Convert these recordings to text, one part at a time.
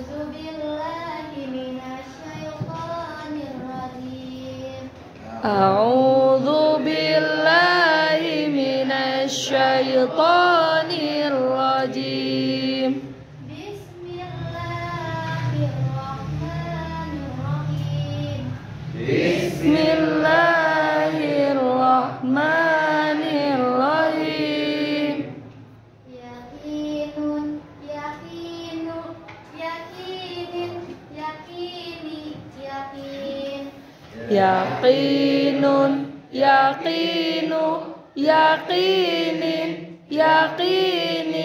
A'udzu billahi minasyaitonir rajim. Bismillahirrahmanirrahim. Bismillahirrahmanirrahim. Yakinun, yakinu, yakinin, yakini, yakin. Yaqinun, yaqinu, yaqinin, yaqini,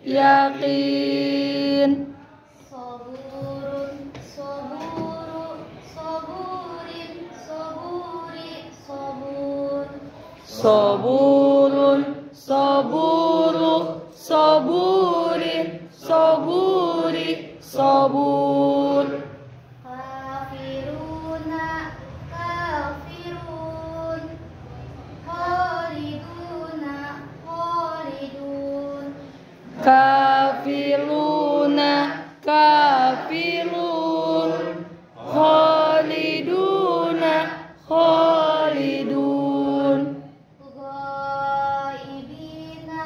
yaqin. Soburun, soburu, soburin, soburi, sobur. Soburun, soburu, soburin, soburi, sobur. Kafiruna, kafirun. Khaliduna, khalidun. Kafiruna, kafirun. Khaliduna, khalidun. Ghaibina,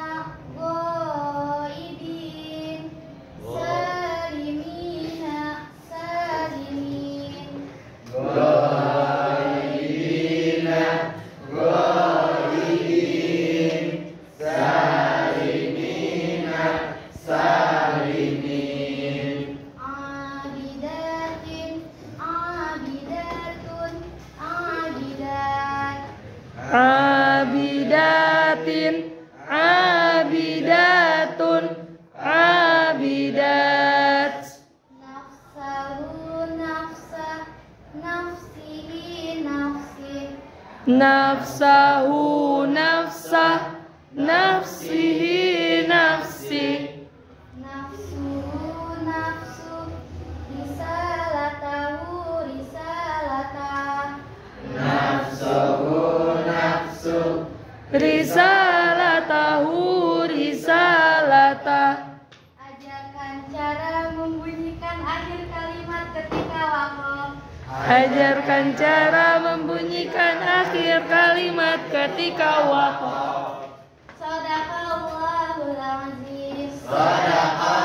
ghaibin. Salimina, salimin. Abidatin, abidatun, abidat. Abidatin, abidatun, abidat. Nafsahu, nafsa, nafsihi, nafsi. Nafsahu, nafsah, nafsihi, nafsi. Nafsuhu, nafsu. Risalatahu, risalatah. Risalatahu, risalatah. Ajarkan cara membunyikan akhir kalimat ketika waqaf. Ajarkan cara membunyikan akhir kalimat ketika waqaf. Shadaqallahul azim. Sadaqallahul